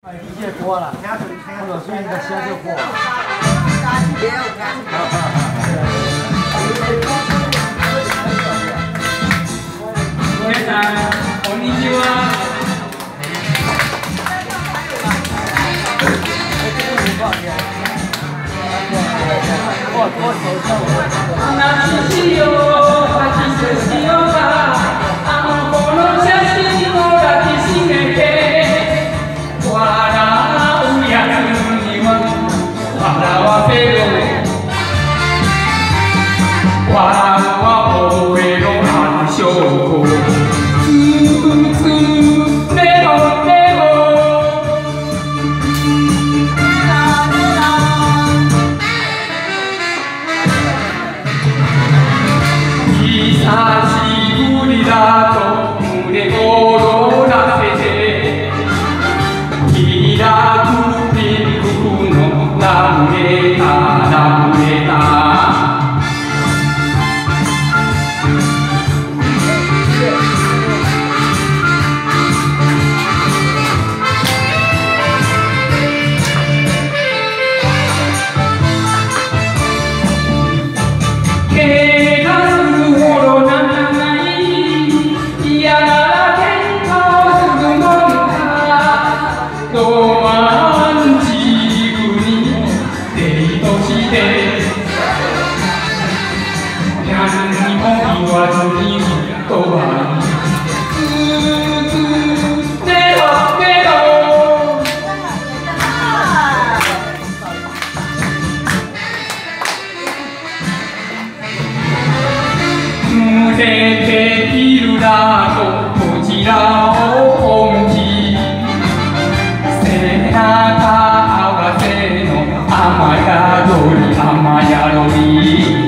理解多了，或者说你的先就过。 皆さん、こんにちは。話しよう、吐き捨てようか。あの子の写真を抱きしめて。笑うやつには笑わせろ。笑うは覚えろ、あの証拠。つつレロレロ。久しぶりだと胸躍らせて開くピンクのラブレターラブレター濡れているだとこちらを本気背中合わせの雨宿り雨宿り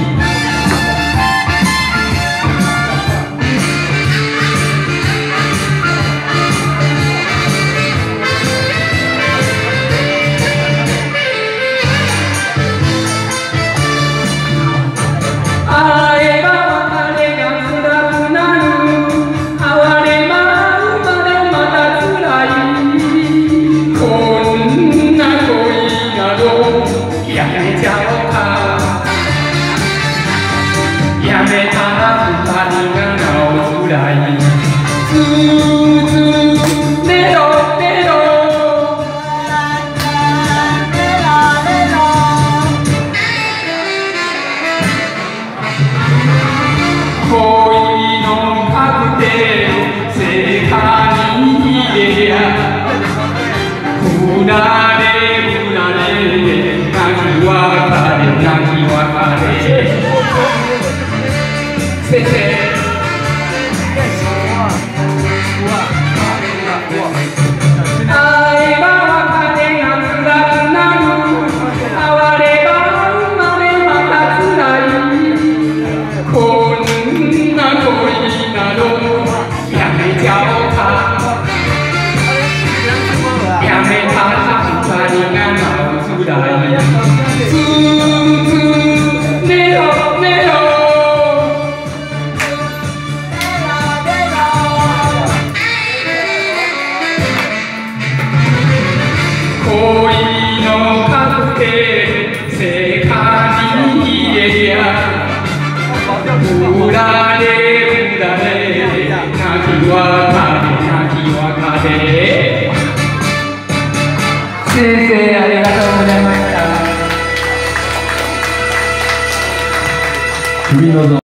やめたら二人がなおつらいつーレロレロ恋のカクテルセカに入れやふられふられ泣き別れ泣き別れ先生会えば別れが辛くなる会われば生まれまた辛いこんな恋などやめちゃおうかやめたら二人がなお辛いつーレロレロ恋のカクテルセカに入れりゃふられふられ泣き別れ泣き別れ先生ありがとうございました。